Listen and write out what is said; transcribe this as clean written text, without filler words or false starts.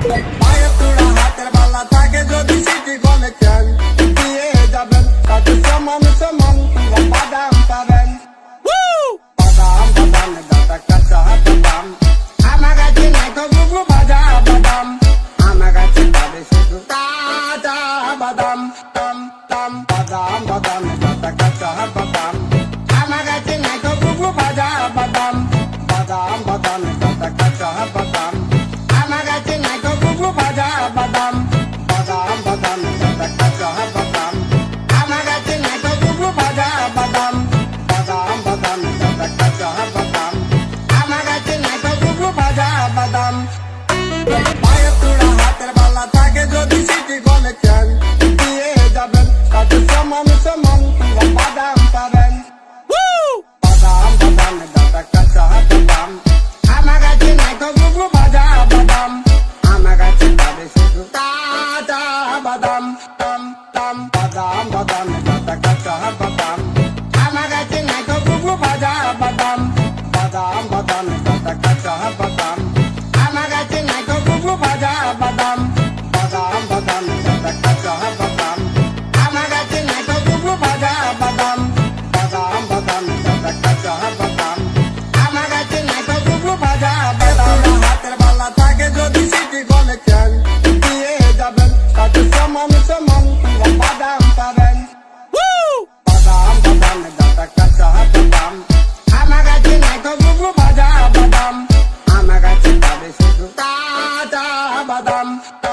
পায়ের তোড়া হাতের বালা থাকে যদি সিটি গলে চান দিয়ে যাবেন তাতে সমান সমান পুরা বাদাম পাবেন। বাদাম বাদাম দাদা কাঁচা বাদাম আমার কাছে নাই তো গুগু ভাজা বাদাম আমার কাছে পাবে শুধু তাজা বাদাম টাম টাম বাদাম বাদাম দাদা কাঁচা বাদাম আমার কাছে নাই তো গুগু ভাজা বাদাম বাদাম বাদাম দাদা কাঁচা বাদাম আমার কাছে নাই তো গুগু ভাজা বাদাম বাদাম বাদাম দাদা কাঁচা বাদাম আমার কাছে নাই তো গুগু ভাজা বাদাম বাদাম বাদাম দাদা কাঁচা বাদাম আমার কাছে নাই তো গুগু ভাজা বাদাম। পায়ের তোড়া হাতের বালা থাকে যদি সিটি গলে চান দিয়ে যাবেন তাতে সমান সমান পুরা বাদাম পাবেন। বাদাম বাদাম দাদা কাঁচা বাদাম আমার কাছে নাই তো গুগু ভাজা বাদাম আমার কাছে পাবে শুধু তাজা বাদাম টাম টাম বাদাম বাদাম দাদা কাঁচা বাদাম আমার কাছে নাই তো গুগু ভাজা বাদাম বাদাম বাদাম দাদা কাঁচা বাদাম আমার কাছে নাই তো গুগু ভাজা বাদাম বাদাম বাদাম দাদা কাঁচা বাদাম আমার কাছে নাই তো গুগু ভাজা বাদাম বাদাম বাদাম দাদা কাঁচা বাদাম আমার কাছে নাই তো গুগু ভাজা বাদাম। হাতের বালা থাকে যদি সিটি গলে চান দিয়ে যাবেন তাতে সমান সমান পুরা বাদাম পাবেন। বাদাম বাদাম দাদা কাঁচা বাদাম আমার কাছে নাই তো গুগু ভাজা বাদাম আমার কাছে পাবে শুধু তাজা বাদাম।